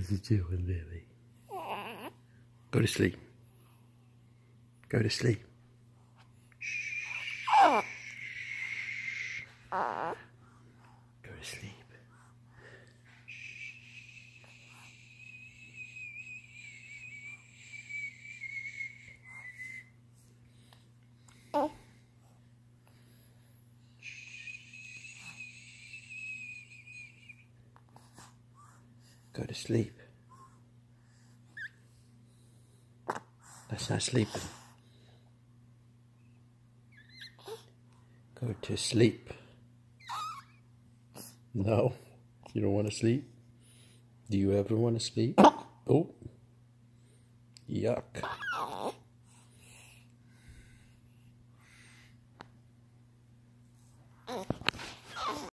What are you doing, baby? Go to sleep. Go to sleep. Shh. Go to sleep. Go to sleep. That's not sleeping. Go to sleep. No, you don't want to sleep? Do you ever want to sleep? Oh, yuck.